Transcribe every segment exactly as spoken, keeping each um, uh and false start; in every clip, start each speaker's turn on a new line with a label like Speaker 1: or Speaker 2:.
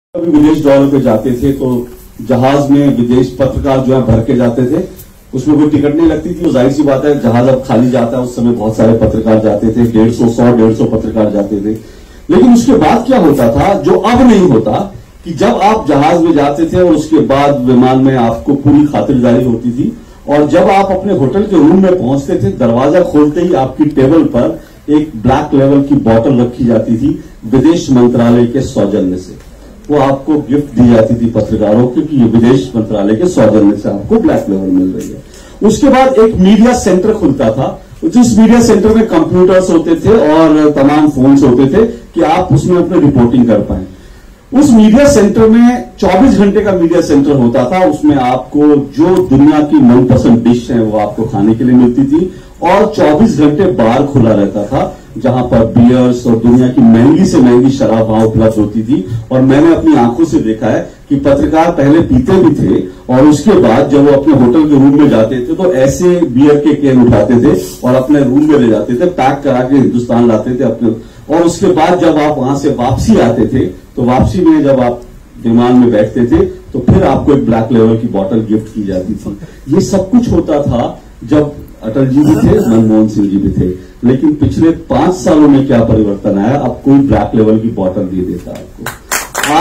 Speaker 1: कभी विदेश दौरे पे जाते थे तो जहाज में विदेश पत्रकार जो है भर के जाते थे, उसमें कोई टिकट नहीं लगती थी। वो जाहिर सी बात है, जहाज अब खाली जाता है, उस समय बहुत सारे पत्रकार जाते थे, डेढ़ सौ सौ डेढ़ सौ पत्रकार जाते थे। लेकिन उसके बाद क्या होता था, जो अब नहीं होता, कि जब आप जहाज में जाते थे और उसके बाद विमान में आपको पूरी खातिरदारी होती थी, और जब आप अपने होटल के रूम में पहुंचते थे, दरवाजा खोलते ही आपकी टेबल पर एक ब्लैक लेवल की बोतल रखी जाती थी विदेश मंत्रालय के सौजन्य से। वो आपको गिफ्ट दी जाती थी पत्रकारों की कि ये विदेश मंत्रालय के सौजन्य से आपको ब्लैक लेवल मिल रही है। उसके बाद एक मीडिया सेंटर खुलता था, जिस मीडिया सेंटर में कंप्यूटर्स होते थे और तमाम फोन्स होते थे कि आप उसमें अपनी रिपोर्टिंग कर पाए। उस मीडिया सेंटर में चौबीस घंटे का मीडिया सेंटर होता था। उसमें आपको जो दुनिया की मनपसंद डिश है वो आपको खाने के लिए मिलती थी, और चौबीस घंटे बार खुला रहता था जहां पर बियर्स और दुनिया की महंगी से महंगी शराब वहां उपलब्ध होती थी। और मैंने अपनी आंखों से देखा है कि पत्रकार पहले पीते भी थे, और उसके बाद जब वो अपने होटल के रूम में जाते थे तो ऐसे बियर के कैन उठाते थे और अपने रूम में ले जाते थे, पैक करा के हिंदुस्तान लाते थे अपने। और उसके बाद जब आप वहां से वापसी आते थे तो वापसी में जब आप विमान में बैठते थे तो फिर आपको एक ब्लैक लेवल की बोतल गिफ्ट की जाती थी। ये सब कुछ होता था जब अटल जी भी थे, मनमोहन सिंह जी भी थे। लेकिन पिछले पांच सालों में क्या परिवर्तन आया, अब कोई ब्लैक लेवल की बोतल दे देता आपको।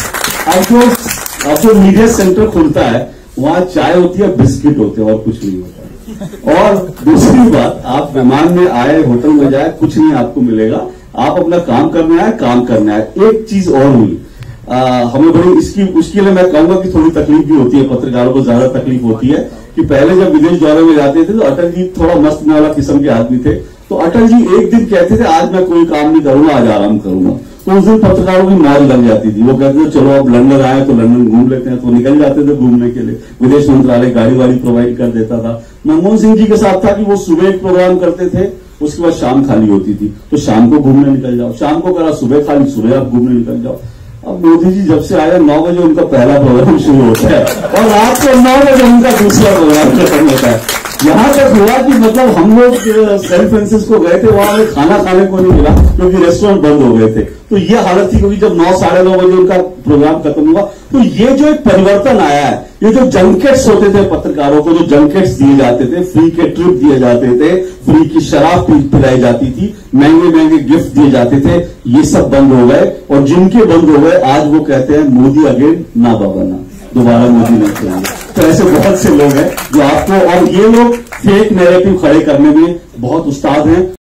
Speaker 1: आप अब जो अब जो मीडिया सेंटर खुलता है वहां चाय होती है, बिस्किट होते हैं, और कुछ नहीं होता। और दूसरी बात, आप मेहमान में आए, होटल में जाए, कुछ नहीं आपको मिलेगा। आप अपना काम करने आए, काम करने आए। एक चीज और हुई, आ, हमें बड़ी इसकी उसके लिए मैं कहूंगा कि थोड़ी तकलीफ भी होती है, पत्रकारों को ज्यादा तकलीफ होती है कि पहले जब विदेश दौरे में जाते थे तो अटल जी थोड़ा मस्त वाला किस्म के आदमी थे। तो अटल जी एक दिन कहते थे आज मैं कोई काम नहीं करूंगा, आज आराम करूंगा। तो उस दिन पत्रकारों की मौज लग जाती थी। वो कहते थे चलो अब लंदन आए तो लंदन घूम लेते हैं, तो निकल जाते थे घूमने के लिए। विदेश मंत्रालय गाड़ी वाड़ी प्रोवाइड कर देता था। मनमोहन सिंह जी के साथ था कि वो सुबह एक प्रोग्राम करते थे, उसके बाद शाम खाली होती थी, तो शाम को घूमने निकल जाओ। शाम को करा सुबह खाली, सुबह आप घूमने निकल जाओ। अब मोदी जी जब से आया नौ बजे उनका पहला प्रोग्राम शुरू होता है और रात को नौ बजे उनका दूसरा प्रोग्राम खत्म होता है। यहां तक हुआ कि मतलब हम लोग सैन फ्रांसिस्को गए थे, वहां हमें खाना खाने को नहीं मिला क्योंकि रेस्टोरेंट बंद हो गए थे। तो ये हालत थी, क्योंकि जब नौ साढ़े नौ बजे उनका प्रोग्राम खत्म हुआ। तो ये जो एक परिवर्तन आया है, ये जो जंकेट्स होते थे पत्रकारों को, जो जंकेट्स दिए जाते थे, फ्री के ट्रिप दिए जाते थे, फ्री की शराब पिलाई जाती थी, महंगे महंगे गिफ्ट दिए जाते थे, ये सब बंद हो गए। और जिनके बंद हो गए आज वो कहते हैं मोदी अगेन, ना बाबा ना, दोबारा मोदी नहीं करेंगे। तो ऐसे बहुत से लोग हैं जो आपको, और ये लोग फेक नैरेटिव खड़े करने में बहुत उस्ताद हैं।